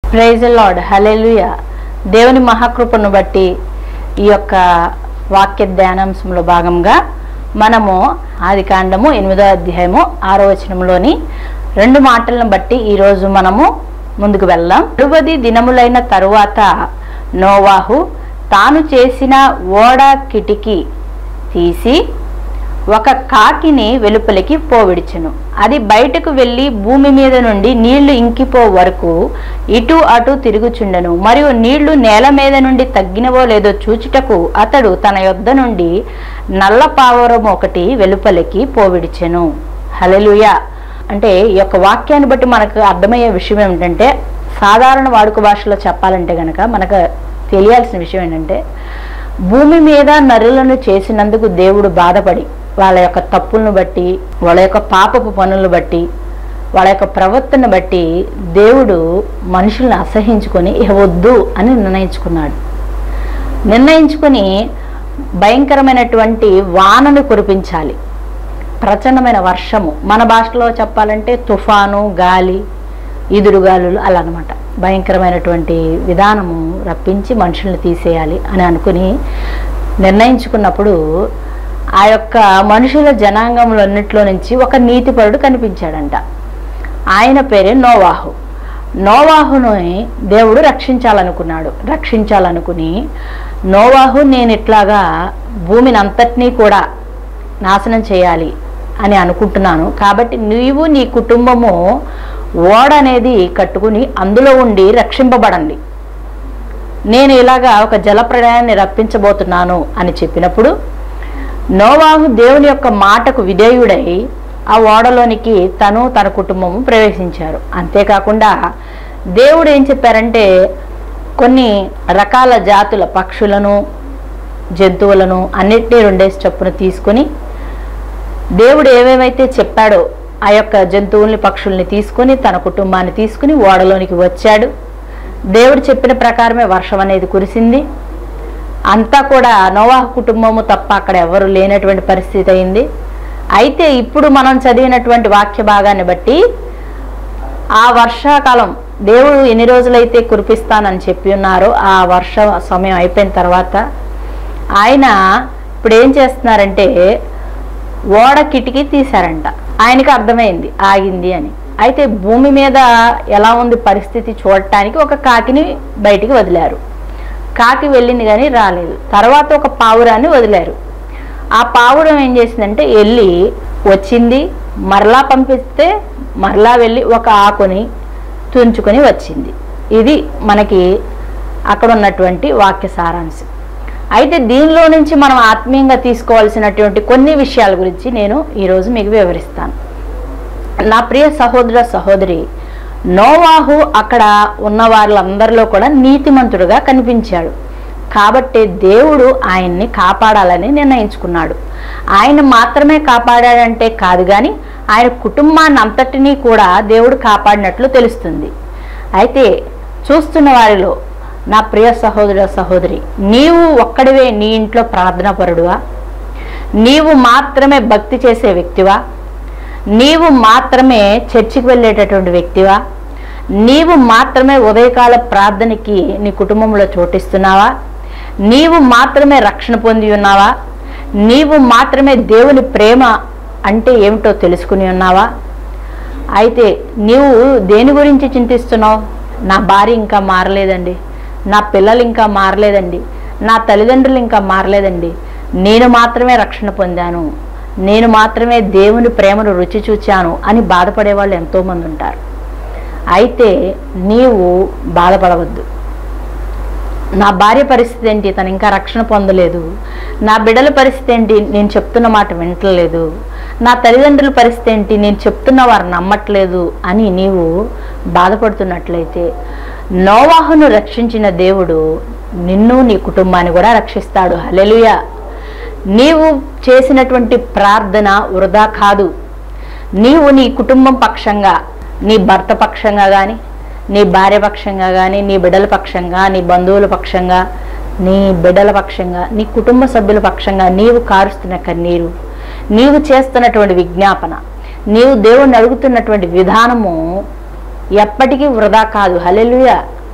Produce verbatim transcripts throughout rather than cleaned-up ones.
Praise the lord, హల్లెలూయా. దేవుని మహాకృపను బట్టి ఈ యొక్క వాక్య ధ్యానాంశంలో భాగంగా మనము ఆదికాండము ఎనిమిదో అధ్యాయము ఆరో వచనంలోని రెండు మాటలను బట్టి ఈరోజు మనము ముందుకు వెళ్దాం. అరవది దినములైన తరువాత నోవాహు తాను చేసిన ఓడ కిటికీ తీసి ఒక కాకిని వెలుపలికి పోవిడిచెను. అది బయటకు వెళ్ళి భూమి మీద నుండి నీళ్లు ఇంకిపో వరకు ఇటు అటు తిరుగుచుండెను. మరియు నీళ్లు నేల మీద నుండి తగ్గినవో లేదో చూచుటకు అతడు తన యొద్ద నుండి నల్ల పావురం ఒకటి వెలుపలికి పోవిడిచెను. హల్లెలూయా. అంటే ఈ యొక్క వాక్యాన్ని బట్టి మనకు అర్థమయ్యే విషయం ఏమిటంటే, సాధారణ వాడుక భాషలో చెప్పాలంటే గనక మనకు తెలియాల్సిన విషయం ఏంటంటే, భూమి మీద నరులను చేసినందుకు దేవుడు బాధపడి వాళ్ళ యొక్క తప్పులను బట్టి, వాళ్ళ యొక్క పాపపు పనులను బట్టి, వాళ్ళ యొక్క ప్రవర్తన బట్టి దేవుడు మనుషుల్ని అసహించుకొని ఇహ వద్దు అని నిర్ణయించుకున్నాడు. నిర్ణయించుకొని భయంకరమైనటువంటి వానను కురిపించాలి, ప్రచండమైన వర్షము, మన భాషలో చెప్పాలంటే తుఫాను, గాలి, ఈదురుగాలులు అలా అనమాట. భయంకరమైనటువంటి విధానము రప్పించి మనుషుల్ని తీసేయాలి అని అనుకుని నిర్ణయించుకున్నప్పుడు ఆ యొక్క మనుషుల జనాంగములన్నిట్లో నుంచి ఒక నీతిపరుడు కనిపించాడంట. ఆయన పేరే నోవాహు. నోవాహుని దేవుడు రక్షించాలనుకున్నాడు. రక్షించాలనుకుని నోవాహు నేను ఇట్లాగా భూమిని అంతటినీ కూడా నాశనం చేయాలి అని అనుకుంటున్నాను, కాబట్టి నీవు నీ కుటుంబము ఓడ అనేది కట్టుకుని అందులో ఉండి రక్షింపబడండి, నేను ఇలాగా ఒక జలప్రళయాన్ని రప్పించబోతున్నాను అని చెప్పినప్పుడు నోవాహు దేవుని యొక్క మాటకు విధేయుడై ఆ ఓడలోనికి తను తన కుటుంబము ప్రవేశించారు. అంతేకాకుండా దేవుడు ఏం చెప్పారంటే, కొన్ని రకాల జాతుల పక్షులను, జంతువులను అన్నిటినీ రెండేసి చొప్పున తీసుకొని దేవుడు ఏవేవైతే చెప్పాడో ఆ యొక్క జంతువుల్ని, పక్షుల్ని తీసుకొని తన కుటుంబాన్ని తీసుకుని ఓడలోనికి వచ్చాడు. దేవుడు చెప్పిన ప్రకారమే వర్షం అనేది కురిసింది. అంతా కూడా నోవాహు కుటుంబము తప్ప అక్కడ ఎవరు లేనటువంటి పరిస్థితి అయింది. అయితే ఇప్పుడు మనం చదివినటువంటి వాక్య భాగాన్ని బట్టి ఆ వర్షాకాలం దేవుడు ఎన్ని రోజులైతే కురిపిస్తానని చెప్పి ఉన్నారో ఆ వర్ష సమయం అయిపోయిన తర్వాత ఆయన ఇప్పుడు ఏం చేస్తున్నారంటే ఓడ కిటికీ తీశారంట. ఆయనకి అర్థమైంది ఆగింది అని. అయితే భూమి మీద ఎలా ఉంది పరిస్థితి చూడటానికి ఒక కాకిని బయటికి వదిలారు. కాకి వెళ్ళింది కానీ రాలేదు. తర్వాత ఒక పావురాన్ని వదిలారు. ఆ పావురం ఏం చేసిందంటే వెళ్ళి వచ్చింది, మరలా పంపిస్తే మరలా వెళ్ళి ఒక ఆకుని తుంచుకొని వచ్చింది. ఇది మనకి అక్కడ ఉన్నటువంటి వాక్య సారాంశం. అయితే దీనిలో నుంచి మనం ఆత్మీయంగా తీసుకోవాల్సినటువంటి కొన్ని విషయాల గురించి నేను ఈరోజు మీకు వివరిస్తాను. నా ప్రియ సహోదర సహోదరి, నోవాహు అక్కడ ఉన్న వాళ్ళందరిలో కూడా నీతిమంతుడుగా కనిపించాడు. కాబట్టి దేవుడు ఆయన్ని కాపాడాలని నిర్ణయించుకున్నాడు. ఆయన మాత్రమే కాపాడాడంటే కాదు కానీ ఆయన కుటుంబాన్ని అంతటినీ కూడా దేవుడు కాపాడినట్లు తెలుస్తుంది. అయితే చూస్తున్న వారిలో నా ప్రియ సహోదర సహోదరి, నీవు ఒక్కడివే నీ ఇంట్లో ప్రార్థనా పరుడువా? నీవు మాత్రమే భక్తి చేసే వ్యక్తివా? నీవు మాత్రమే చర్చికి వెళ్ళేటటువంటి వ్యక్తివా? నీవు మాత్రమే ఉదయకాల ప్రార్థనకి నీ కుటుంబంలో చోటిస్తున్నావా? నీవు మాత్రమే రక్షణ పొంది ఉన్నావా? నీవు మాత్రమే దేవుని ప్రేమ అంటే ఏమిటో తెలుసుకుని ఉన్నావా? అయితే నీవు దేని గురించి చింతిస్తున్నావు? నా భార్య ఇంకా మారలేదండి, నా పిల్లలు ఇంకా మారలేదండి, నా తల్లిదండ్రులు ఇంకా మారలేదండి, నేను మాత్రమే రక్షణ పొందాను, నేను మాత్రమే దేవుని ప్రేమను రుచి చూచాను అని బాధపడే వాళ్ళు ఎంతోమంది ఉంటారు. అయితే నీవు బాధపడవద్దు. నా భార్య పరిస్థితి ఏంటి, తను ఇంకా రక్షణ పొందలేదు, నా బిడ్డల పరిస్థితి ఏంటి, నేను చెప్తున్న మాట వింటలేదు, నా తల్లిదండ్రుల పరిస్థితి ఏంటి, నేను చెప్తున్న వారు నమ్మట్లేదు అని నీవు బాధపడుతున్నట్లయితే నోవాహును రక్షించిన దేవుడు నిన్ను నీ కుటుంబాన్ని కూడా రక్షిస్తాడు. హల్లెలూయా. నీవు చేసినటువంటి ప్రార్థన వృధా కాదు. నీవు నీ కుటుంబం పక్షంగా, నీ భర్త పక్షంగా కానీ, నీ భార్య పక్షంగా కానీ, నీ బిడ్డల పక్షంగా, నీ బంధువుల పక్షంగా, నీ బిడ్డల పక్షంగా, నీ కుటుంబ సభ్యుల పక్షంగా నీవు కారుస్తున్న కన్నీరు, నీవు చేస్తున్నటువంటి విజ్ఞాపన, నీవు దేవుణ్ణి అడుగుతున్నటువంటి విధానము ఎప్పటికీ వృధా కాదు. హల్లెలూయా.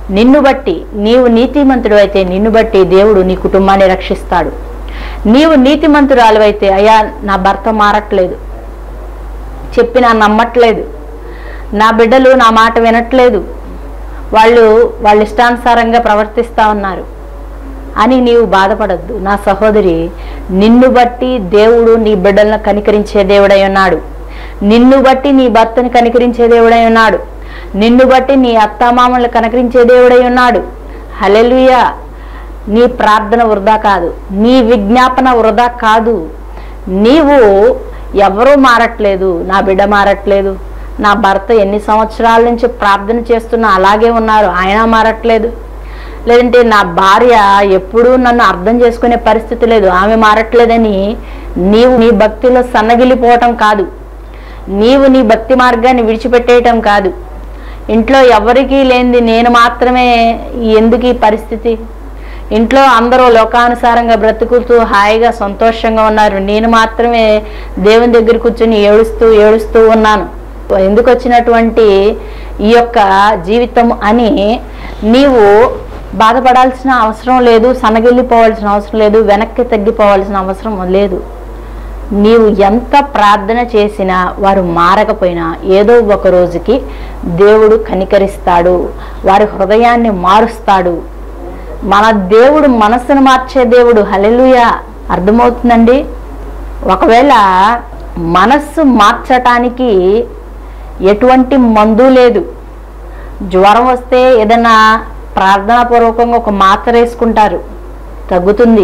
నిన్ను బట్టి, నీవు నీతిమంతుడు అయితే నిన్ను బట్టి దేవుడు నీ కుటుంబాన్ని రక్షిస్తాడు. నీవు నీతిమంతురాలు అయితే, అయ్యా నా భర్త మారట్లేదు, చెప్పినా నమ్మట్లేదు, నా బిడ్డలు నా మాట వినట్లేదు, వాళ్ళు వాళ్ళ ఇష్టానుసారంగా ప్రవర్తిస్తూ ఉన్నారు అని నీవు బాధపడద్దు. నా సహోదరి, నిన్ను బట్టి దేవుడు నీ బిడ్డలను కనికరించే దేవుడై ఉన్నాడు. నిన్ను బట్టి నీ భర్తని కనికరించే దేవుడై ఉన్నాడు. నిన్ను బట్టి నీ అత్తామామలను కనికరించే దేవుడై ఉన్నాడు. హల్లెలూయా. నీ ప్రార్థన వృధా కాదు, నీ విజ్ఞాపన వృధా కాదు. నీవు ఎవరూ మారట్లేదు, నా బిడ్డ మారట్లేదు, నా భర్త ఎన్ని సంవత్సరాల నుంచి ప్రార్థన చేస్తున్నా అలాగే ఉన్నారు, ఆయన మారట్లేదు, లేదంటే నా భార్య ఎప్పుడూ నన్ను అర్థం చేసుకునే పరిస్థితి లేదు, ఆమె మారట్లేదని నీవు నీ భక్తిలో సన్నగిలిపోవటం కాదు, నీవు నీ భక్తి మార్గాన్ని విడిచిపెట్టేయటం కాదు. ఇంట్లో ఎవరికీ లేనిది నేను మాత్రమే ఎందుకు ఈ పరిస్థితి, ఇంట్లో అందరూ లోకానుసారంగా బ్రతుకుతూ హాయిగా సంతోషంగా ఉన్నారు, నేను మాత్రమే దేవుని దగ్గర కూర్చొని ఏడుస్తూ ఏడుస్తూ ఉన్నాను, ఎందుకు వచ్చినటువంటి ఈ యొక్క జీవితం అని నీవు బాధపడాల్సిన అవసరం లేదు, సన్నగిల్లిపోవాల్సిన అవసరం లేదు, వెనక్కి తగ్గిపోవాల్సిన అవసరం లేదు. నీవు ఎంత ప్రార్థన చేసినా వారు మారకపోయినా ఏదో ఒక రోజుకి దేవుడు కనికరిస్తాడు, వారి హృదయాన్ని మారుస్తాడు. మన దేవుడు మనస్సును మార్చే దేవుడు. హల్లెలూయా. అర్థమవుతుందండి? ఒకవేళ మనస్సు మార్చటానికి ఎటువంటి మందు లేదు. జ్వరం వస్తే ఏదైనా ప్రార్థనాపూర్వకంగా ఒక మాత్ర వేసుకుంటారు, తగ్గుతుంది.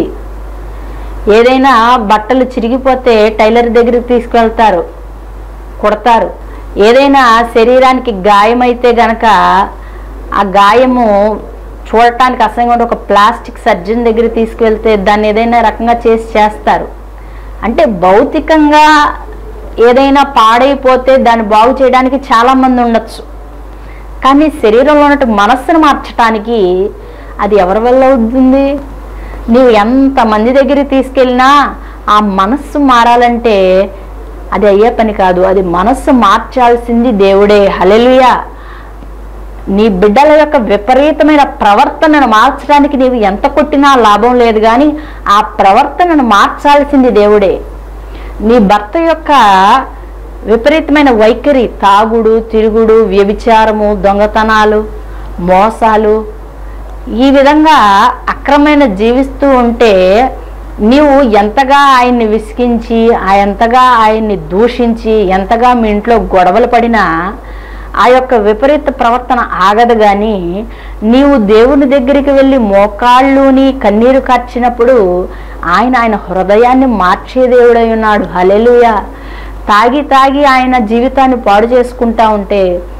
ఏదైనా బట్టలు చిరిగిపోతే టైలర్ దగ్గరికి తీసుకువెళ్తారు, కుడతారు. ఏదైనా శరీరానికి గాయమైతే గనక ఆ గాయము చూడటానికి అసహ్యంగా ఉంటే ఒక ప్లాస్టిక్ సర్జన్ దగ్గర తీసుకువెళ్తే దాన్ని ఏదైనా రకంగా చేసి చేస్తారు. అంటే భౌతికంగా ఏదైనా పాడైపోతే దాన్ని బాగు చేయడానికి చాలామంది ఉండొచ్చు, కానీ శరీరంలో ఉన్నట్టు మనస్సును మార్చడానికి అది ఎవరి వల్ల అవుతుంది? నీవు ఎంతమంది దగ్గరికి తీసుకెళ్ళినా ఆ మనస్సు మారాలంటే అది అయ్యే పని కాదు, అది మనస్సు మార్చాల్సింది దేవుడే. హల్లెలూయా. నీ బిడ్డల యొక్క విపరీతమైన ప్రవర్తనను మార్చడానికి నీవు ఎంత కొట్టినా లాభం లేదు, కానీ ఆ ప్రవర్తనను మార్చాల్సింది దేవుడే. నీ భర్త యొక్క విపరీతమైన వైఖరి, తాగుడు, తిరుగుడు, వ్యభిచారము, దొంగతనాలు, మోసాలు, ఈ విధంగా అక్రమైన జీవిస్తూ ఉంటే నీవు ఎంతగా ఆయన్ని విసిగించి, ఎంతగా ఆయన్ని దూషించి, ఎంతగా మీ ఇంట్లో గొడవలు పడినా ఆ యొక్క విపరీత ప్రవర్తన ఆగదు. కానీ నీవు దేవుని దగ్గరికి వెళ్ళి మోకాళ్ళుని కన్నీరు కార్చినప్పుడు ఆయన ఆయన హృదయాన్ని మార్చే దేవుడై ఉన్నాడు. హల్లెలూయా. తాగి తాగి ఆయన జీవితాన్ని పాడు చేసుకుంటా ఉంటే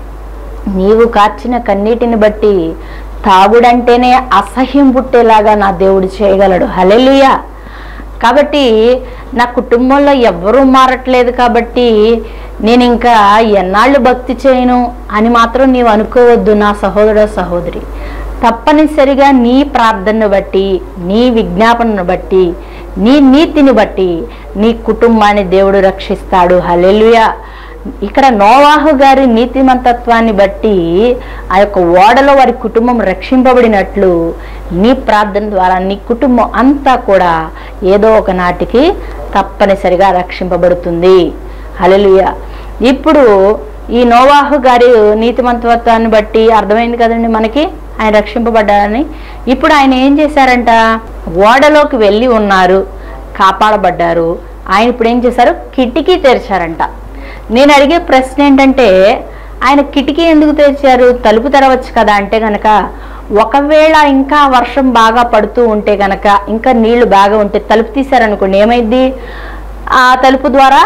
నీవు కార్చిన కన్నీటిని బట్టి తాగుడంటేనే అసహ్యం పుట్టేలాగా నా దేవుడు చేయగలడు. హల్లెలూయా. కాబట్టి నా కుటుంబంలో ఎవ్వరూ మారట్లేదు కాబట్టి నేను ఇంకా ఎన్నాళ్ళు భక్తి చేయను అని మాత్రం నీవు అనుకోవద్దు నా సహోదర సహోదరి. తప్పనిసరిగా నీ ప్రార్థనను బట్టి, నీ విజ్ఞాపనను బట్టి, నీ నీతిని బట్టి నీ కుటుంబాన్ని దేవుడు రక్షిస్తాడు. హల్లెలూయా. ఇక్కడ నోవాహు గారి నీతిమంతత్వాన్ని బట్టి ఆ యొక్క ఓడలో వారి కుటుంబం రక్షింపబడినట్లు నీ ప్రార్థన ద్వారా నీ కుటుంబం అంతా కూడా ఏదో ఒక నాటికి తప్పనిసరిగా రక్షింపబడుతుంది. హల్లెలూయా. ఇప్పుడు ఈ నోవాహు గారి నీతిమంతత్వాన్ని బట్టి అర్థమైంది కదండి మనకి, ఆయన రక్షింపబడ్డారని. ఇప్పుడు ఆయన ఏం చేశారంట? ఓడలోకి వెళ్ళి ఉన్నారు, కాపాడబడ్డారు. ఆయన ఇప్పుడు ఏం చేశారు? కిటికీ తెరిచారంట. నేను అడిగే ప్రశ్న ఏంటంటే, ఆయన కిటికీ ఎందుకు తెరిచారు? తలుపు తెరవచ్చు కదా అంటే గనక, ఒకవేళ ఇంకా వర్షం బాగా పడుతూ ఉంటే గనక, ఇంకా నీళ్లు బాగా ఉంటే తలుపు తీశారనుకోండి, ఏమైంది? ఆ తలుపు ద్వారా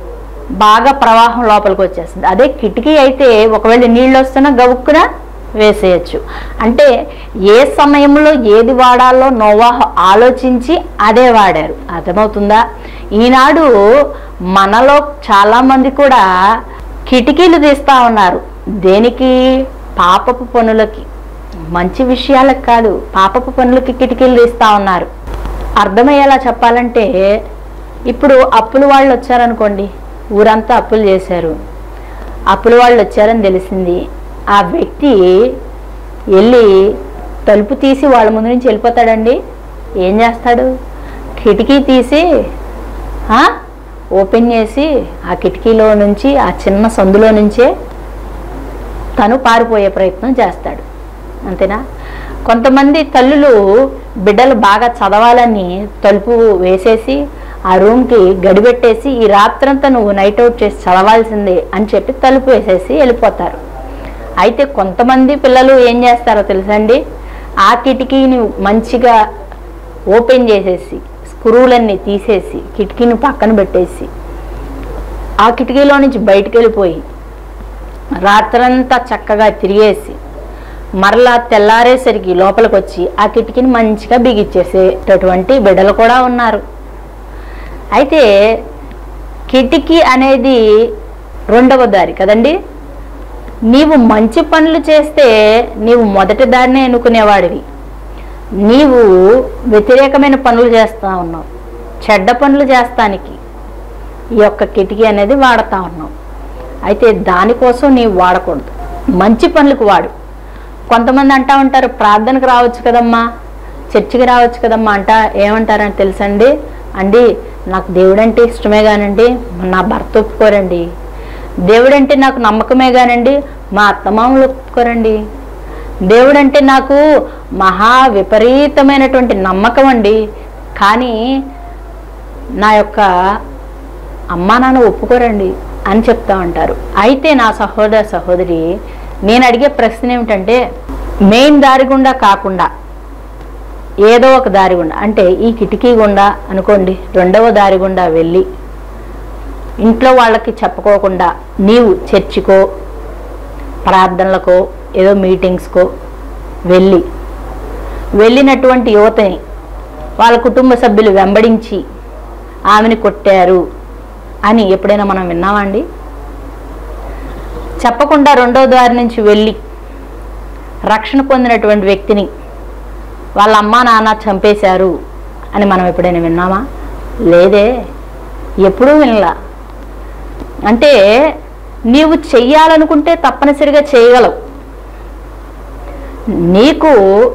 బాగా ప్రవాహం లోపలికి వచ్చేస్తుంది. అదే కిటికీ అయితే ఒకవేళ నీళ్ళు వస్తున్నా గవుక్కున వేసేయచ్చు. అంటే ఏ సమయంలో ఏది వాడాలో నోవాహు ఆలోచించి అదే వాడారు. అర్థమవుతుందా? ఈనాడు మనలో చాలామంది కూడా కిటికీలు తీస్తూ ఉన్నారు. దేనికి? పాపపు పనులకి, మంచి విషయాలకు కాదు, పాపపు పనులకి కిటికీలు తీస్తూ ఉన్నారు. అర్థమయ్యేలా చెప్పాలంటే, ఇప్పుడు అప్పుల వాళ్ళు వచ్చారనుకోండి, ఊరంతా అప్పులు చేశారు, అప్పుల వాళ్ళు వచ్చారని తెలిసింది. ఆ వ్యక్తి వెళ్ళి తలుపు తీసి వాళ్ళ ముందు నుంచి వెళ్ళిపోతాడండి? ఏం చేస్తాడు? కిటికీ తీసి ఓపెన్ చేసి ఆ కిటికీలో నుంచి ఆ చిన్న సందులో నుంచే తను పారిపోయే ప్రయత్నం చేస్తాడు. అంతేనా? కొంతమంది తల్లులు బిడ్డలు బాగా చదవాలని తలుపు వేసేసి ఆ రూమ్కి గడిపెట్టేసి ఈ రాత్రంతా నువ్వు నైట్ అవుట్ చేసి చదవాల్సిందే అని చెప్పి తలుపు వేసేసి వెళ్ళిపోతారు. అయితే కొంతమంది పిల్లలు ఏం చేస్తారో తెలుసండి, ఆ కిటికీని మంచిగా ఓపెన్ చేసేసి స్క్రూలన్నీ తీసేసి కిటికీని పక్కన పెట్టేసి ఆ కిటికీలో నుంచి బయటకు వెళ్ళిపోయి రాత్రంతా చక్కగా తిరిగేసి మరలా తెల్లారేసరికి లోపలికి వచ్చి ఆ కిటికీని మంచిగా బిగిచ్చేసేటటువంటి బిడ్డలు కూడా ఉన్నారు. అయితే కిటికీ అనేది రెండవ దారి కదండి. నీవు మంచి పనులు చేస్తే నీవు మొదటి దారినే ఎన్నుకునేవాడివి. నీవు వ్యతిరేకమైన పనులు చేస్తూ ఉన్నావు. చెడ్డ పనులు చేస్తానికి ఈ యొక్క కిటికీ అనేది వాడుతూ ఉన్నావు. అయితే దానికోసం నీవు వాడకూడదు, మంచి పనులకు వాడు. కొంతమంది అంటూ ఉంటారు, ప్రార్థనకు రావచ్చు కదమ్మా, చర్చికి రావచ్చు కదమ్మా అంట. ఏమంటారని తెలుసండి, అండి నాకు దేవుడంటే ఇష్టమే కానండి నా భర్త ఒప్పుకోరండి, దేవుడంటే నాకు నమ్మకమే కానండి మా అత్తమామలు ఒప్పుకోరండి, దేవుడంటే నాకు మహా విపరీతమైనటువంటి నమ్మకం అండి కానీ నా యొక్క అమ్మా నాన్న ఒప్పుకోరండి అని చెప్తా ఉంటారు. అయితే నా సహోదర సహోదరి, నేను అడిగే ప్రశ్న ఏమిటంటే, మెయిన్ దారి గుండా కాకుండా ఏదో ఒక దారి గుండా, అంటే ఈ కిటికీ గుండా అనుకోండి, రెండవ దారి గుండా వెళ్ళి ఇంట్లో వాళ్ళకి చెప్పుకోకుండా నీవు చర్చికో ప్రార్థనలకో ఏదో మీటింగ్స్కో వెళ్ళి వెళ్ళినటువంటి యువతని వాళ్ళ కుటుంబ సభ్యులు వెంబడించి ఆమెని కొట్టారు అని ఎప్పుడైనా మనం విన్నామండి? చెప్పకుండా రెండో దారి నుంచి వెళ్ళి రక్షణ పొందినటువంటి వ్యక్తిని వాళ్ళ అమ్మా నాన్న చంపేశారు అని మనం ఎప్పుడైనా విన్నామా? లేదే, ఎప్పుడూ వినలా. అంటే నీవు చెయ్యాలనుకుంటే తప్పనిసరిగా చేయగలవు. నీకు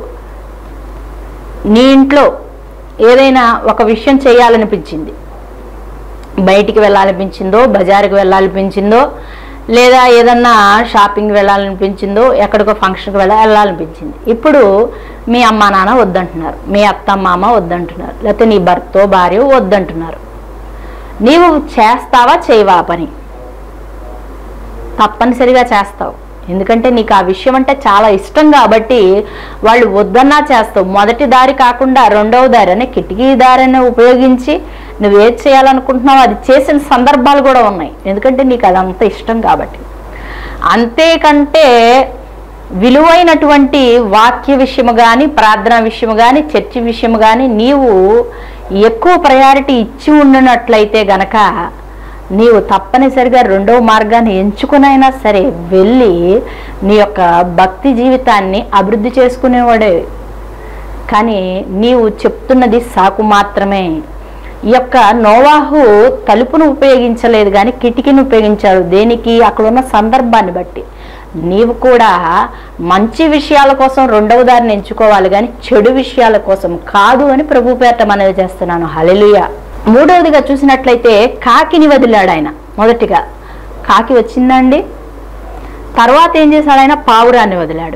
నీ ఇంట్లో ఏదైనా ఒక విషయం చేయాలనిపించింది, బయటికి వెళ్ళాలనిపించిందో, బజారుకి వెళ్ళాలనిపించిందో, లేదా ఏదన్నా షాపింగ్ వెళ్ళాలనిపించిందో, ఎక్కడికో ఫంక్షన్కి వెళ్ళ వెళ్ళాలనిపించింది. ఇప్పుడు మీ అమ్మా నాన్న వద్దంటున్నారు, మీ అత్త మామ వద్దంటున్నారు, లేకపోతే నీ భర్త భార్య వద్దంటున్నారు. నీవు చేస్తావా చేయవా పని? తప్పనిసరిగా చేస్తావు. ఎందుకంటే నీకు ఆ విషయం అంటే చాలా ఇష్టం కాబట్టి వాళ్ళు వద్దన్నా చేస్తావు. మొదటి దారి కాకుండా రెండవ దారి అనే కిటికీ దారిని ఉపయోగించి నువ్వు ఏది చేయాలనుకుంటున్నావు అది చేసిన సందర్భాలు కూడా ఉన్నాయి. ఎందుకంటే నీకు అదంత ఇష్టం కాబట్టి. అంతేకంటే విలువైనటువంటి వాక్య విషయము కానీ, ప్రార్థన విషయము కానీ, చర్చి విషయము కానీ నీవు ఎక్కువ ప్రయారిటీ ఇచ్చి ఉండినట్లయితే గనక నీవు తప్పనిసరిగా రెండవ మార్గాన్ని ఎంచుకునైనా సరే వెళ్ళి నీ యొక్క భక్తి జీవితాన్ని అభివృద్ధి చేసుకునేవాడే. కానీ నీవు చెప్తున్నది సాకు మాత్రమే. ఈ యొక్క నోవాహు తలుపును ఉపయోగించలేదు కానీ కిటికీని ఉపయోగించాడు. దేనికి? అక్కడ ఉన్న సందర్భాన్ని బట్టి. నీవు కూడా మంచి విషయాల కోసం రెండవ దారిని ఎంచుకోవాలి కానీ చెడు విషయాల కోసం కాదు అని ప్రభు పేరట మనవి చేస్తున్నాను. హల్లెలూయా. మూడవదిగా చూసినట్లయితే కాకిని వదిలాడు ఆయన. మొదటిగా కాకి వచ్చిందండి, తర్వాత ఏం చేశాడు ఆయన? పావురాన్ని వదిలాడు.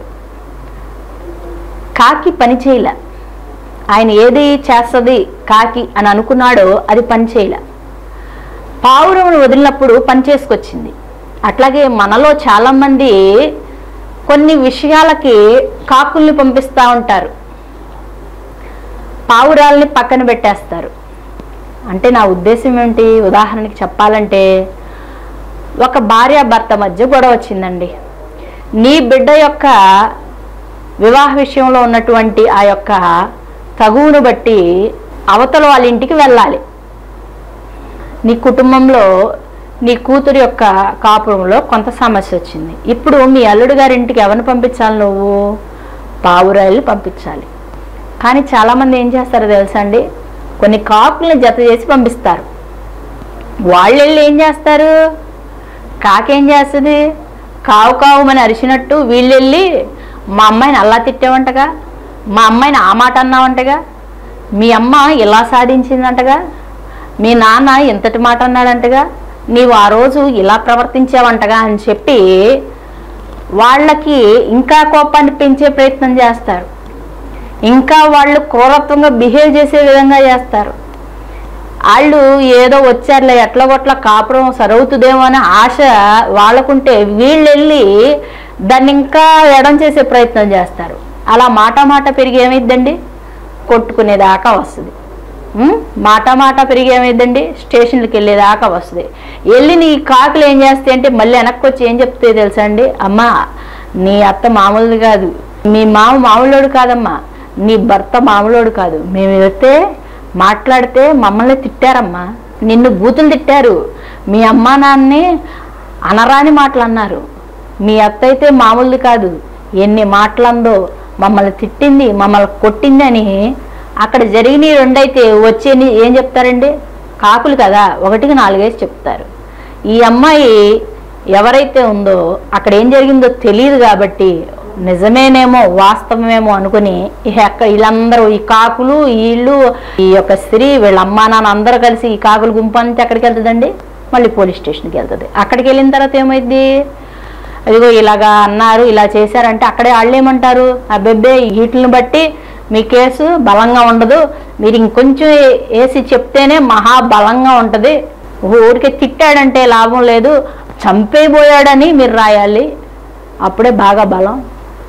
కాకి పని చేయలే. ఆయన ఏది చేస్తుంది కాకి అని అనుకున్నాడో అది పని చేయలే. పావురమును వదిలినప్పుడు పని చేసుకొచ్చింది. అట్లాగే మనలో చాలామంది కొన్ని విషయాలకి కాకుల్ని పంపిస్తూ ఉంటారు, పావురాల్ని పక్కన పెట్టేస్తారు. అంటే నా ఉద్దేశం ఏంటి? ఉదాహరణకి చెప్పాలంటే ఒక భార్య భర్త మధ్య గొడవ వచ్చిందండి. నీ బిడ్డ యొక్క వివాహ విషయంలో ఉన్నటువంటి ఆ యొక్క తగువును బట్టి అవతల వాళ్ళ ఇంటికి వెళ్ళాలి. నీ కుటుంబంలో నీ కూతురు యొక్క కాపురంలో కొంత సమస్య వచ్చింది. ఇప్పుడు మీ అల్లుడు గారింటికి ఎవరిని పంపించాలి? నువ్వు పావురాయిల్ని పంపించాలి. కానీ చాలామంది ఏం చేస్తారో తెలుసా అండి, కొన్ని కాకుల్ని జత చేసి పంపిస్తారు. వాళ్ళు వెళ్ళి ఏం చేస్తారు? కాకేం చేస్తుంది? కావు కావుమని అరిచినట్టు వీళ్ళెళ్ళి మా అమ్మాయిని అలా తిట్టావంటగా, మా అమ్మాయిని ఆ మాట అన్నావంటగా, మీ అమ్మ ఇలా సాధించిందంటగా, మీ నాన్న ఇంతటి మాట అన్నాడంటగా, నీవు ఆ రోజు ఇలా ప్రవర్తించావంటగా అని చెప్పి వాళ్ళకి ఇంకా కోపాన్ని పెంచే ప్రయత్నం చేస్తారు. ఇంకా వాళ్ళు క్రూరత్వంగా బిహేవ్ చేసే విధంగా చేస్తారు. వాళ్ళు ఏదో వచ్చారులే ఎట్లా కొట్ల కాపురం సరవుతుందేమో అనే ఆశ వాళ్ళకుంటే వీళ్ళు వెళ్ళి దాన్ని ఇంకా ఎడం చేసే ప్రయత్నం చేస్తారు. అలా మాట మాట పెరిగి ఏమైద్దండి, కొట్టుకునేదాకా వస్తుంది. మాట మాట పెరిగి ఏమైద్దండి, స్టేషన్కి వెళ్ళేదాకా వస్తుంది. వెళ్ళి నీ కాకులు ఏం చేస్తాయి అంటే మళ్ళీ వెనక్కి వచ్చి ఏం చెప్తాయి తెలుసా అండి, అమ్మా నీ అత్త మామూలుది కాదు, మీ మామ మామూలోడు కాదమ్మా, నీ భర్త మామూలోడు కాదు, మేము వెళ్తే మాట్లాడితే మమ్మల్ని తిట్టారమ్మా, నిన్ను బూతులు తిట్టారు, మీ అమ్మా నాన్నని అనరాని మాటలు అన్నారు, మీ అత్త అయితే మామూలుది కాదు, ఎన్ని మాటలందో, మమ్మల్ని తిట్టింది, మమ్మల్ని కొట్టింది అని అక్కడ జరిగిన రెండైతే వచ్చే ఏం చెప్తారండి, కాకులు కదా ఒకటికి నాలుగేసి చెప్తారు. ఈ అమ్మాయి ఎవరైతే ఉందో అక్కడ ఏం జరిగిందో తెలియదు కాబట్టి నిజమేనేమో వాస్తవమేమో అనుకుని ఎక్క వీళ్ళందరూ ఈ కాకులు వీళ్ళు ఈ యొక్క స్త్రీ వీళ్ళ అమ్మా నాన్న అందరూ కలిసి ఈ కాకులు గుంపు అంతా ఎక్కడికి వెళ్తుందండి, మళ్ళీ పోలీస్ స్టేషన్కి వెళ్తుంది. అక్కడికి వెళ్ళిన తర్వాత ఏమైంది, అదిగో ఇలాగా అన్నారు ఇలా చేశారంటే అక్కడే వాళ్ళు ఏమంటారు, అబ్బెబ్బే వీటిని బట్టి మీ కేసు బలంగా ఉండదు, మీరు ఇంకొంచెం వేసి చెప్తేనే మహాబలంగా ఉంటుంది, ఊరికే తిట్టాడంటే లాభం లేదు, చంపేయబోయాడని మీరు రాయాలి, అప్పుడే బాగా బలం.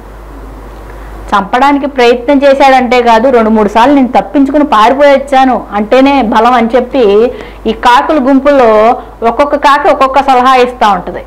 చంపడానికి ప్రయత్నం చేశాడంటే కాదు, రెండు మూడు సార్లు నేను తప్పించుకుని పారిపోయి వచ్చాను అంటేనే బలం అని చెప్పి ఈ కాకుల గుంపుల్లో ఒక్కొక్క కాకి ఒక్కొక్క సలహా ఇస్తూ ఉంటుంది.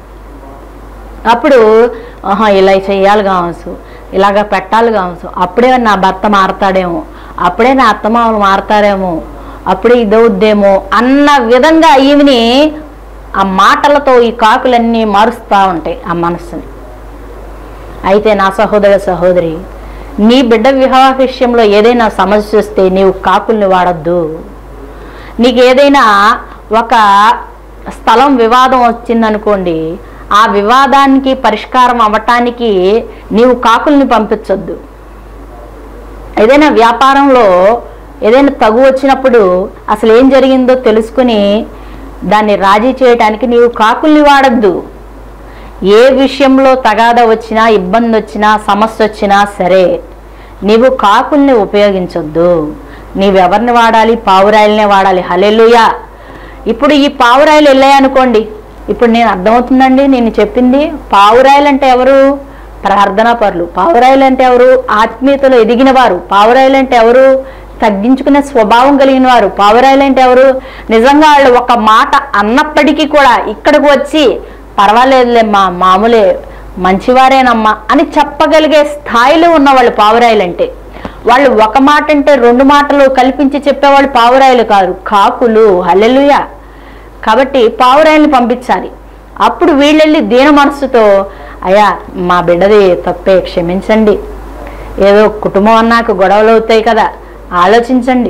అప్పుడు ఆహా ఇలా చేయాలి కావచ్చు, ఇలాగ పెట్టాలి కావచ్చు, అప్పుడే నా భర్త మారతాడేమో, అప్పుడే నా అత్తమామలు మారతారేమో, అప్పుడే ఇదవుద్దేమో అన్న విధంగా ఈవిని ఆ మాటలతో ఈ కాకులన్నీ మారుస్తూ ఉంటాయి ఆ మనస్సుని. అయితే నా సహోదర సహోదరి, నీ బిడ్డ వివాహ విషయంలో ఏదైనా సమస్య వస్తే నీవు కాకుల్ని వాడద్దు. నీకు ఏదైనా ఒక స్థలం వివాదం వచ్చిందనుకోండి, ఆ వివాదానికి పరిష్కారం అవ్వటానికి నీవు కాకుల్ని పంపించొద్దు. ఏదైనా వ్యాపారంలో ఏదైనా తగు వచ్చినప్పుడు అసలు ఏం జరిగిందో తెలుసుకుని దాన్ని రాజీ చేయటానికి నీవు కాకుల్ని వాడద్దు. ఏ విషయంలో తగాద వచ్చినా ఇబ్బంది వచ్చినా సమస్య వచ్చినా సరే నీవు కాకుల్ని ఉపయోగించొద్దు. నీవెవరిని వాడాలి, పావురాయలనే వాడాలి. హల్లెలూయా. ఇప్పుడు ఈ పావురాయలు వెళ్ళాయనుకోండి, ఇప్పుడు నేను అర్థమవుతుందండి నేను చెప్పింది. పావురాయలు అంటే ఎవరు, ప్రార్థనా పరులు. పావురాయలు అంటే ఎవరు, ఆత్మీయతలో ఎదిగిన వారు. పావురాయలు అంటే ఎవరు, తగ్గించుకునే స్వభావం కలిగిన వారు. పావురాయలు అంటే ఎవరు, నిజంగా వాళ్ళు ఒక మాట అన్నప్పటికీ కూడా ఇక్కడికి వచ్చి పర్వాలేదులేమ్మా మామూలే మంచివారేనమ్మా అని చెప్పగలిగే స్థాయిలో ఉన్నవాళ్ళు పావురాయలు అంటే. వాళ్ళు ఒక మాట అంటే రెండు మాటలు కల్పించి చెప్పేవాళ్ళు పావురాయలు కాదు, కాకులు. హల్లెలూయా. కాబట్టి పావురాయల్ని పంపించాలి. అప్పుడు వీళ్ళెళ్ళి దీన మనస్సుతో అయ్యా మా బిడ్డది తప్పే, క్షమించండి, ఏదో కుటుంబం అన్నాక గొడవలు అవుతాయి కదా, ఆలోచించండి.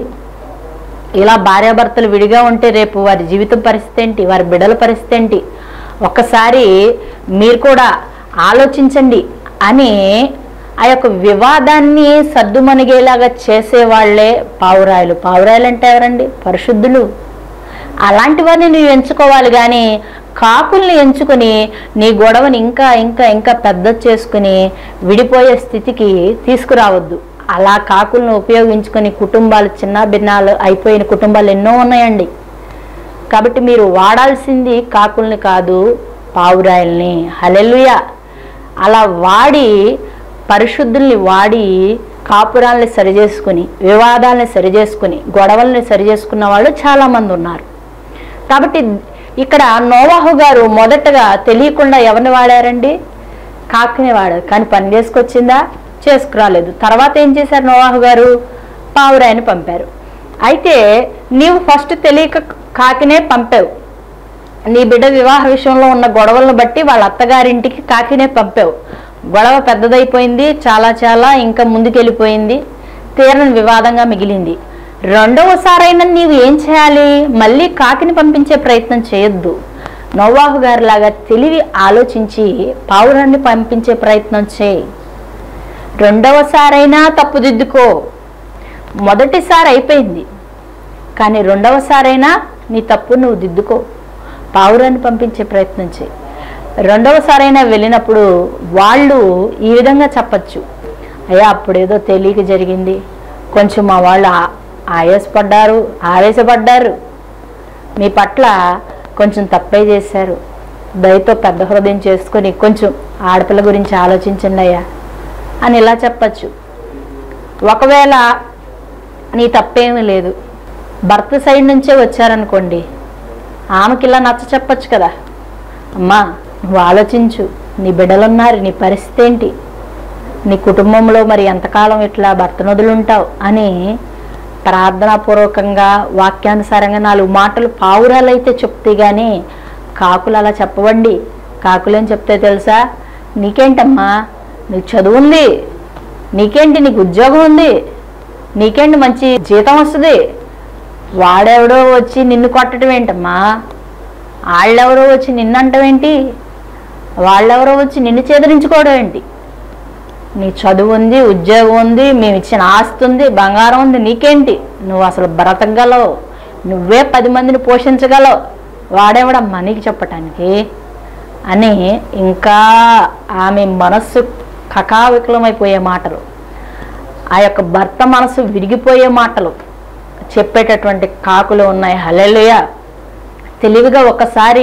ఇలా భార్యాభర్తలు విడిగా ఉంటే రేపు వారి జీవితం పరిస్థితి ఏంటి, వారి బిడ్డల పరిస్థితి ఏంటి, ఒక్కసారి మీరు కూడా ఆలోచించండి అని ఆ యొక్క వివాదాన్ని సర్దుమణిగేలాగా చేసేవాళ్లే పావురాయలు. పావురాయలు అంటే ఎవరండి, పరిశుద్ధులు. అలాంటి వారిని నువ్వు ఎంచుకోవాలి, కానీ కాకుల్ని ఎంచుకుని నీ గొడవని ఇంకా ఇంకా ఇంకా పెద్ద చేసుకుని విడిపోయే స్థితికి తీసుకురావద్దు. అలా కాకులను ఉపయోగించుకొని కుటుంబాలు చిన్న భిన్నాలు అయిపోయిన కుటుంబాలు ఎన్నో ఉన్నాయండి. కాబట్టి మీరు వాడాల్సింది కాకుల్ని కాదు, పావురాయల్ని. హల్లెలూయా. అలా వాడి పరిశుద్ధుల్ని వాడి కాపురాల్ని సరిచేసుకుని వివాదాలని సరిచేసుకుని గొడవల్ని సరిచేసుకున్న వాళ్ళు చాలామంది ఉన్నారు. కాబట్టి ఇక్కడ నోవాహు గారు మొదటగా తెలియకుండా ఎవరిని వాడారండి, కాకిని వాడారు. కానీ పని చేసుకొచ్చిందా, చేసుకురాలేదు. తర్వాత ఏం చేశారు నోవాహు గారు, పావురాయని పంపారు. అయితే నీవు ఫస్ట్ తెలియక కాకినే పంపావు. నీ బిడ్డ వివాహ విషయంలో ఉన్న గొడవలను బట్టి వాళ్ళ అత్తగారింటికి కాకినే పంపావు. గొడవ పెద్దదైపోయింది, చాలా చాలా ఇంకా ముందుకెళ్ళిపోయింది, తీరని వివాదంగా మిగిలింది. రెండవసారైనా నీవు ఏం చేయాలి, మళ్ళీ కాకిని పంపించే ప్రయత్నం చేయొద్దు. నోవాహు గారిలాగా తెలివి ఆలోచించి పావురాన్ని పంపించే ప్రయత్నం చేయి. రెండవసారైనా తప్పుదిద్దుకో. మొదటిసారి అయిపోయింది, కానీ రెండవసారైనా నీ తప్పు నువ్వు దిద్దుకో. పావురాన్ని పంపించే ప్రయత్నం చేయి. రెండవసారైనా వెళ్ళినప్పుడు వాళ్ళు ఈ విధంగా చెప్పచ్చు, అయ్యా అప్పుడేదో తెలియక జరిగింది, కొంచెం మా వాళ్ళు ఆయాసపడ్డారు, ఆవేశపడ్డారు, మీ పట్ల కొంచెం తప్పే చేశారు, దయతో పెద్ద హృదయం చేసుకొని కొంచెం ఆడపిల్ల గురించి ఆలోచించండి అయ్యా అని ఇలా చెప్పచ్చు. ఒకవేళ నీ తప్పేమీ లేదు, భర్త సైడ్ నుంచే వచ్చారనుకోండి, ఆమెకి ఇలా నచ్చ చెప్పచ్చు కదా, అమ్మా నువ్వు ఆలోచించు, నీ బిడ్డలున్నారు, నీ పరిస్థితి ఏంటి, నీ కుటుంబంలో మరి ఎంతకాలం ఇట్లా భర్తను వదులుంటావు అని ప్రార్థనాపూర్వకంగా వాక్యానుసారంగా నాలుగు మాటలు పావురాలు అయితే చెప్తే కానీ కాకులు అలా చెప్పవండి. కాకులు ఏం చెప్తే తెలుసా, నీకేంటమ్మా నీకు చదువు ఉంది, నీకేంటి నీకు ఉద్యోగం ఉంది, నీకేంటి మంచి జీతం వస్తుంది, వాడెవడో వచ్చి నిన్ను కొట్టడం ఏంటమ్మా, వాళ్ళెవరో వచ్చి నిన్ను అంటవేంటి, వాళ్ళెవరో వచ్చి నిన్ను చేదరించుకోవడం ఏంటి, నీ చదువు ఉంది, ఉద్యోగం ఉంది, మేము ఇచ్చిన ఆస్తి ఉంది, బంగారం ఉంది, నీకేంటి, నువ్వు అసలు బ్రతకగలవు, నువ్వే పది మందిని పోషించగలవు, వాడేవాడమ్మా నీకు చెప్పటానికి అని ఇంకా ఆమె మనస్సు కకావికలమైపోయే మాటలు, ఆ యొక్క భర్త మనసు విరిగిపోయే మాటలు చెప్పేటటువంటి కాకులు ఉన్నాయి. హల్లెలూయా. తెలివిగా ఒకసారి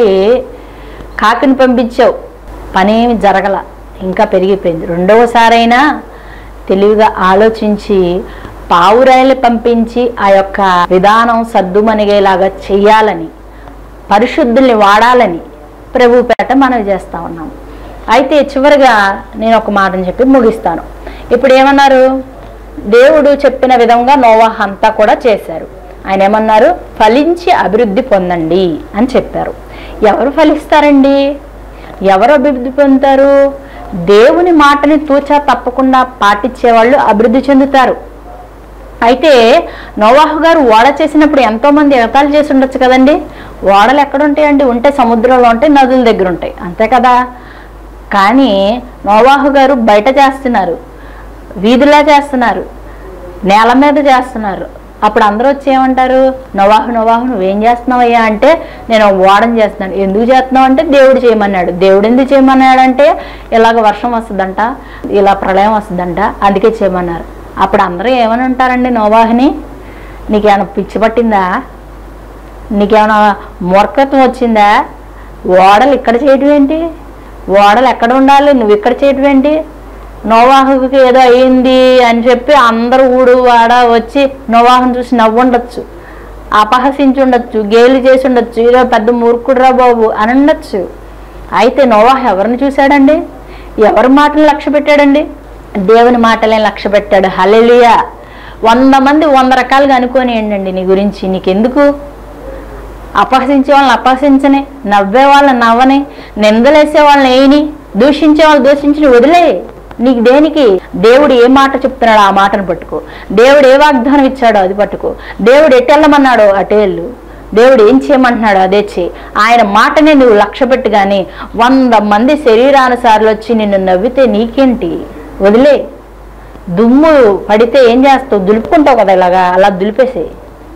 కాకిని పంపించావు, పనేమి జరగల, ఇంకా పెరిగిపోయింది. రెండవసారైనా తెలివిగా ఆలోచించి పావురాయిలు పంపించి ఆ యొక్క విధానం సద్దుమణిగేలాగా చెయ్యాలని, పరిశుద్ధుల్ని వాడాలని ప్రభు పేట మనవి చేస్తా ఉన్నాం. అయితే చివరిగా నేను ఒక మాటని చెప్పి ముగిస్తాను. ఇప్పుడు ఏమన్నారు, దేవుడు చెప్పిన విధంగా నోవాహు అంతా కూడా చేశారు. ఆయన ఏమన్నారు, ఫలించి అభివృద్ధి పొందండి అని చెప్పారు. ఎవరు ఫలిస్తారండి, ఎవరు అభివృద్ధి పొందుతారు? దేవుని మాటని తూచా తప్పకుండా పాటించే వాళ్ళు అభివృద్ధి చెందుతారు. అయితే నోవాహు గారు ఓడ చేసినప్పుడు ఎంతో మంది ఎగతాళి చేసి ఉండొచ్చు కదండి. ఓడలు ఎక్కడ ఉంటాయండి, ఉంటే సముద్రంలో ఉంటాయి, నదుల దగ్గర ఉంటాయి, అంతే కదా. కానీ నోవాహు గారు బయట చేస్తున్నారు, వీధిలా చేస్తున్నారు, నేల మీద చేస్తున్నారు. అప్పుడు అందరూ వచ్చి ఏమంటారు, నోవాహు నోవాహు నువ్వేం చేస్తున్నావయ్యా అంటే, నేను ఓడని చేస్తున్నాను. ఎందుకు చేస్తున్నావు అంటే, దేవుడు చేయమన్నాడు. దేవుడు ఎందుకు చేయమన్నాడంటే, ఇలాగ వర్షం వస్తుందంట, ఇలా ప్రళయం వస్తుందంట, అందుకే చేయమన్నారు. అప్పుడు అందరూ ఏమని ఉంటారండి, నోవాహుని నీకేమైనా పిచ్చి పట్టిందా, నీకేమైనా మూర్ఖత్వం వచ్చిందా, ఓడలు ఇక్కడ చేయటం ఏంటి, ఓడలు ఎక్కడ ఉండాలి, నువ్వు ఇక్కడ చేయటం ఏంటి, నోవాహుకి ఏదో అయ్యింది అని చెప్పి అందరూ ఊడు వాడ వచ్చి నోవాహుని చూసి నవ్వుండొచ్చు, అపహసించి ఉండొచ్చు, గేలి చేసి ఉండొచ్చు, ఈరోజు పెద్ద మూర్ఖుడురా బాబు అని ఉండొచ్చు. అయితే నోవాహు ఎవరిని చూశాడండి, ఎవరి మాటలు లక్ష్య పెట్టాడండి, దేవుని మాటలే లక్ష్య పెట్టాడు. హల్లెలూయా. వంద మంది వంద రకాలుగా అనుకొని ఏంటండి నీ గురించి, నీకెందుకు, అపహసించే వాళ్ళని అపహసించని, నవ్వే వాళ్ళని నవ్వని, నిందలేసే వాళ్ళని వేయని, దూషించే వాళ్ళు దూషించి వదిలే, నీకు దేనికి, దేవుడు ఏ మాట చెప్తున్నాడో ఆ మాటను పట్టుకో, దేవుడు ఏ వాగ్దానం ఇచ్చాడో అది పట్టుకో, దేవుడు ఎట్టెళ్ళమన్నాడో అటేళ్ళు, దేవుడు ఏం చేయమంటున్నాడో అదే చేయి, ఆయన మాటనే నువ్వు లక్ష్య పెట్టు. కానీ వంద మంది శరీరానుసారులు వచ్చి నిన్ను నవ్వితే నీకేంటి, వదిలే. దుమ్ము పడితే ఏం చేస్తావు, దులుపుకుంటావు కదా, ఇలాగా అలా దులిపేసే.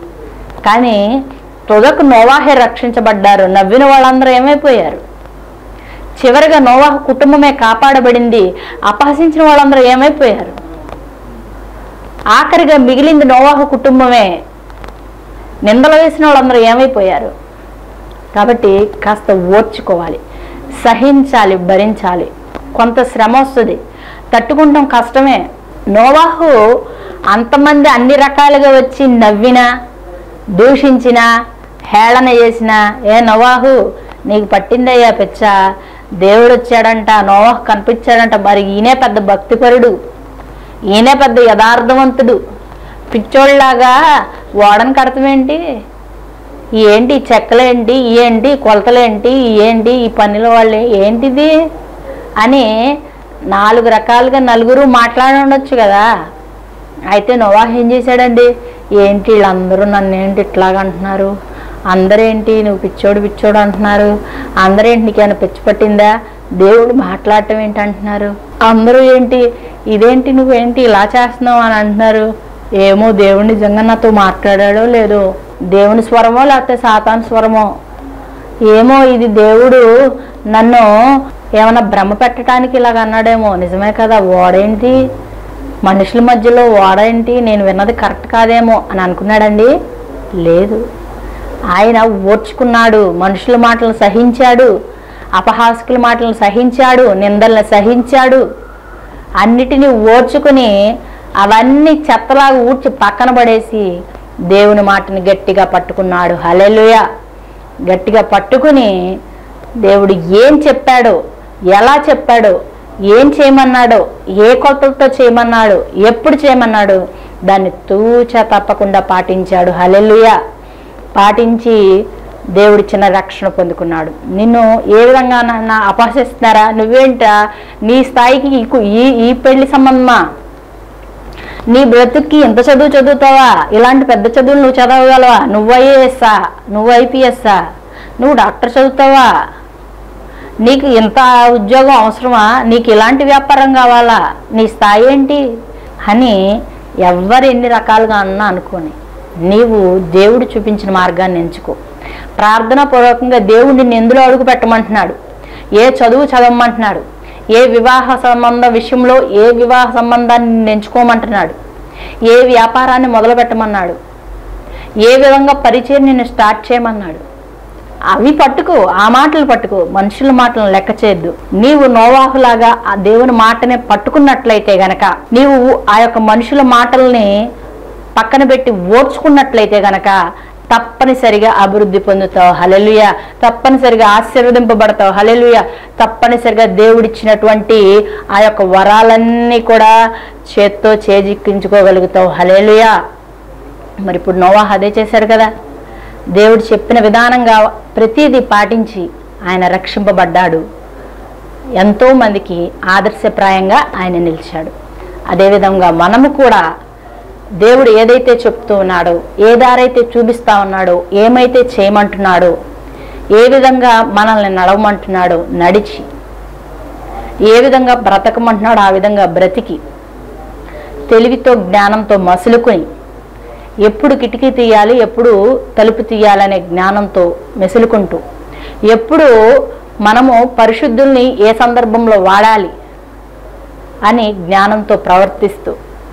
కానీ తుదకు నోవాహే రక్షించబడ్డారు, నవ్విన వాళ్ళందరూ ఏమైపోయారు, చివరిగా నోవాహు కుటుంబమే కాపాడబడింది, అపహసించిన వాళ్ళందరూ ఏమైపోయారు, ఆఖరిగా మిగిలింది నోవాహు కుటుంబమే, నిందలు వేసిన వాళ్ళందరూ ఏమైపోయారు. కాబట్టి కాస్త ఓర్చుకోవాలి, సహించాలి, భరించాలి. కొంత శ్రమ వస్తుంది, తట్టుకుంటాం, కష్టమే. నోవాహు అంతమంది అన్ని రకాలుగా వచ్చి నవ్వినా, దూషించినా, హేళన చేసినా, ఏ నోవాహు నీకు పట్టిందయ్యా పెచ్చ, దేవుడు వచ్చాడంట, నోవాహు కనిపించాడంట, మరి ఈయనే పెద్ద భక్తిపరుడు, ఈయనే పెద్ద యథార్థవంతుడు, పిచ్చోళ్ళలాగా ఓడని కడతామేంటి, ఏంటి చెక్కలేంటి, ఏంటి కొలతలేంటి, ఏంటి ఈ పనిలో వాళ్ళు ఏంటిది అని నాలుగు రకాలుగా నలుగురు మాట్లాడి ఉండొచ్చు కదా. అయితే నోవాహు ఏం చేశాడండి, ఏంటి వీళ్ళందరూ నన్ను ఏంటి ఇట్లాగా అంటున్నారు, అందరేంటి నువ్వు పిచ్చోడు పిచ్చోడు అంటున్నారు, అందరేంటి నీకేమైనా పిచ్చి పట్టిందా, దేవుడు మాట్లాడటం ఏంటంటున్నారు. అందరూ ఏంటి ఇదేంటి నువ్వేంటి ఇలా చేస్తున్నావు అని అంటున్నారు. ఏమో దేవుడు నిజంగా నాతో మాట్లాడాడో లేదో, దేవుని స్వరమో లేకపోతే సాతాను స్వరమో ఏమో, ఇది దేవుడు నన్ను ఏమన్నా భ్రమ పెట్టడానికి ఇలాగ అన్నాడేమో. నిజమే కదా, ఓడేంటి మనుషుల మధ్యలో ఓడేంటి, నేను విన్నది కరెక్ట్ కాదేమో అని అనుకున్నాడండి. లేదు, ఆయన ఓర్చుకున్నాడు, మనుషుల మాటలను సహించాడు, అపహాసకుల మాటలను సహించాడు, నిందలను సహించాడు. అన్నిటినీ ఓర్చుకుని అవన్నీ చెత్తలాగా ఊడ్చి పక్కన పడేసి దేవుని మాటని గట్టిగా పట్టుకున్నాడు. హల్లెలూయా. గట్టిగా పట్టుకుని దేవుడు ఏం చెప్పాడో, ఎలా చెప్పాడో, ఏం చేయమన్నాడో, ఏ కొలతలతో చేయమన్నాడు, ఎప్పుడు చేయమన్నాడు, దాన్ని తూచా తప్పకుండా పాటించాడు. హల్లెలూయా. పాటించి దేవుడి చిన్న రక్షణ పొందుకున్నాడు. నిన్ను ఏ విధంగా నా అపహసిస్తున్నారా, నువ్వేంట నీ స్థాయికి ఈ ఈ పెళ్లి సంబంధమా, నీ బ్రతుక్కి ఎంత చదువు చదువుతావా, ఇలాంటి పెద్ద చదువులు నువ్వు చదవగలవా, నువ్వు ఐఏఎస్సా, నువ్వు ఐపీఎస్సా, నువ్వు డాక్టర్ చదువుతావా, నీకు ఇంత ఉద్యోగం అవసరమా, నీకు ఇలాంటి వ్యాపారం కావాలా, నీ స్థాయి ఏంటి అని ఎవరు ఎన్ని రకాలుగా అన్నా అనుకోని నీవు దేవుడు చూపించిన మార్గాన్ని ఎంచుకో. ప్రార్థనా పూర్వకంగా దేవుడిని ఎందులో అడుగు పెట్టమంటున్నాడు, ఏ చదువు చదవమంటున్నాడు, ఏ వివాహ సంబంధ విషయంలో ఏ వివాహ సంబంధాన్ని ఎంచుకోమంటున్నాడు, ఏ వ్యాపారాన్ని మొదలు పెట్టమన్నాడు, ఏ విధంగా పరిచయం నిన్ను స్టార్ట్ చేయమన్నాడు, అవి పట్టుకో, ఆ మాటలు పట్టుకో, మనుషుల మాటలను లెక్క చేయొద్దు. నీవు నోవాహులాగా ఆ దేవుని మాటనే పట్టుకున్నట్లయితే గనక, నీవు ఆ యొక్క మనుషుల మాటల్ని పక్కన పెట్టి ఓర్చుకున్నట్లయితే గనక తప్పనిసరిగా అభివృద్ధి పొందుతావు. హల్లెలూయా. తప్పనిసరిగా ఆశీర్వదింపబడతావు. హల్లెలూయా. తప్పనిసరిగా దేవుడిచ్చినటువంటి ఆ యొక్క వరాలన్నీ కూడా చేత్తో చేజిక్కించుకోగలుగుతావు. హల్లెలూయా. మరి ఇప్పుడు నోవాహు అదే చేశాడు కదా. దేవుడు చెప్పిన విధానంగా ప్రతిదీ పాటించి ఆయన రక్షింపబడ్డాడు. ఎంతోమందికి ఆదర్శప్రాయంగా ఆయన నిలిచాడు. అదేవిధంగా మనము కూడా దేవుడు ఏదైతే చెప్తూ ఉన్నాడో, ఏ దారైతే చూపిస్తా ఉన్నాడో, ఏమైతే చేయమంటున్నాడో, ఏ విధంగా మనల్ని నడవమంటున్నాడో నడిచి, ఏ విధంగా బ్రతకమంటున్నాడో ఆ విధంగా బ్రతికి, తెలివితో జ్ఞానంతో మసులుకొని, ఎప్పుడు కిటికీ తీయాలి, ఎప్పుడు తలుపు తీయాలనే జ్ఞానంతో మెసులుకుంటూ, ఎప్పుడు మనము పరిశుద్ధుల్ని ఏ సందర్భంలో వాడాలి అని జ్ఞానంతో ప్రవర్తిస్తూ,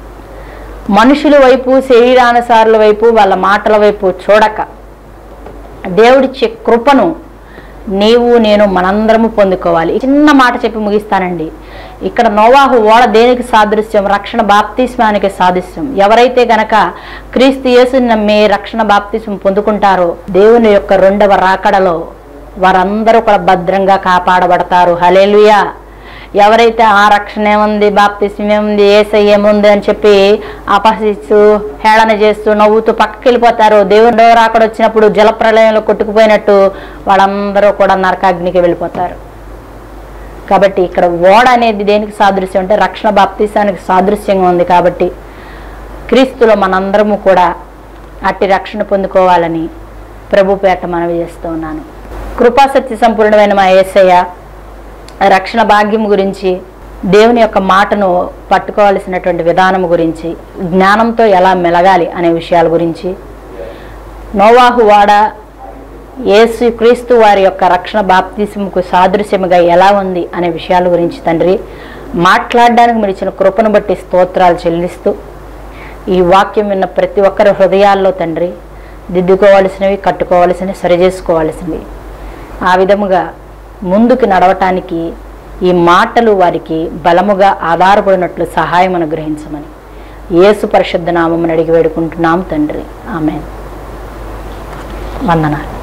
మనుషుల వైపు, శరీరానుసారుల వైపు, వాళ్ళ మాటల వైపు చూడక, దేవుడిచ్చే కృపను నీవు నేను మనందరము పొందుకోవాలి. చిన్న మాట చెప్పి ముగిస్తానండి. ఇక్కడ నోవాహు ఓడ దేనికి సాదృశ్యం? రక్షణ బాప్తిస్మానికి సాదృశ్యం. ఎవరైతే గనక క్రీస్తు యేసుని నమ్మి రక్షణ బాప్తిస్మం పొందుకుంటారో దేవుని యొక్క రెండవ రాకడలో వారందరూ కూడా భద్రంగా కాపాడబడతారు. హల్లెలూయా. ఎవరైతే ఆ రక్షణ ఏముంది, బాప్తిస్మం ఏముంది, యేసయ్య ఏముంది అని చెప్పి అపహసిస్తూ హేళన చేస్తూ నవ్వుతూ పక్కకి వెళ్ళిపోతారో, దేవుని రాకడ వచ్చినప్పుడు జలప్రలయంలో కొట్టుకుపోయినట్టు వాళ్ళందరూ కూడా నరకాగ్నికి వెళ్ళిపోతారు. కాబట్టి ఇక్కడ ఓడ అనేది దేనికి సాదృశ్యం అంటే రక్షణ బాప్తిసానికి సాదృశ్యంగా ఉంది. కాబట్టి క్రీస్తులో మనందరము కూడా అట్టి రక్షణ పొందుకోవాలని ప్రభు పేట మనవి చేస్తూ ఉన్నాను. కృపాసత్య సంపూర్ణమైన మా యేసయ్య రక్షణ భాగ్యం గురించి, దేవుని యొక్క మాటను పట్టుకోవాల్సినటువంటి విధానం గురించి, జ్ఞానంతో ఎలా మెలగాలి అనే విషయాల గురించి, నోవాహు వాడ యేసు క్రీస్తు వారి యొక్క రక్షణ బాప్తిస్మకు సాదృశ్యముగా ఎలా ఉంది అనే విషయాల గురించి తండ్రి మాట్లాడడానికి మీరు ఇచ్చిన కృపను బట్టి స్తోత్రాలు చెల్లిస్తూ, ఈ వాక్యం విన్న ప్రతి ఒక్కరి హృదయాల్లో తండ్రి దిద్దుకోవాల్సినవి, కట్టుకోవాల్సినవి, సరిచేసుకోవాల్సినవి, ఆ విధముగా ముందుకు నడవటానికి ఈ మాటలు వారికి బలముగా ఆధారపడినట్లు సహాయం అనుగ్రహించమని యేసు పరిశుద్ధ నామమున అడిగి వేడుకుంటున్నాం తండ్రి. ఆమేన్. వందనాలు.